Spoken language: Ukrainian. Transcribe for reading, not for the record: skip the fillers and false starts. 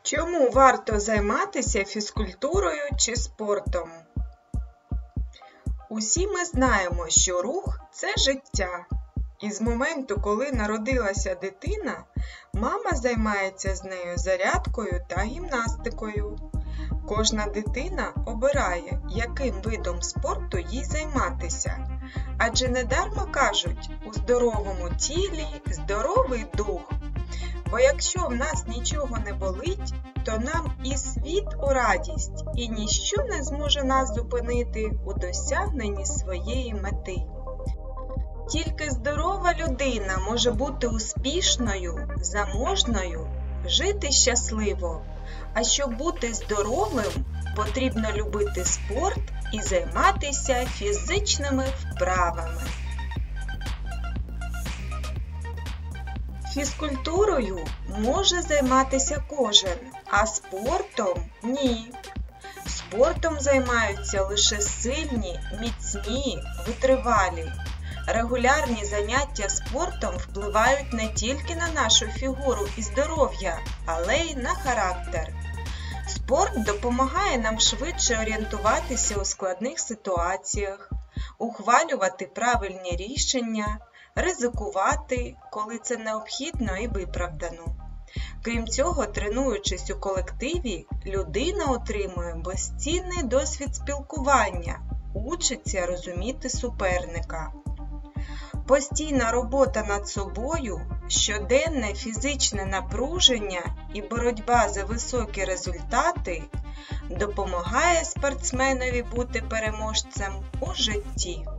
Чому варто займатися фізкультурою чи спортом? Усі ми знаємо, що рух – це життя. І з моменту, коли народилася дитина, мама займається з нею зарядкою та гімнастикою. Кожна дитина обирає, яким видом спорту їй займатися. Адже недарма кажуть, у здоровому тілі – здоровий дух. Бо якщо в нас нічого не болить, то нам і світ у радість, і ніщо не зможе нас зупинити у досягненні своєї мети. Тільки здорова людина може бути успішною, заможною, жити щасливо. А щоб бути здоровим, потрібно любити спорт і займатися фізичними вправами. Фізкультурою може займатися кожен, а спортом – ні. Спортом займаються лише сильні, міцні, витривалі. Регулярні заняття спортом впливають не тільки на нашу фігуру і здоров'я, але й на характер. Спорт допомагає нам швидше орієнтуватися у складних ситуаціях, ухвалювати правильні рішення, ризикувати, коли це необхідно і виправдано. Крім цього, тренуючись у колективі, людина отримує безцінний досвід спілкування, учиться розуміти суперника. Постійна робота над собою, щоденне фізичне напруження і боротьба за високі результати допомагає спортсменові бути переможцем у житті.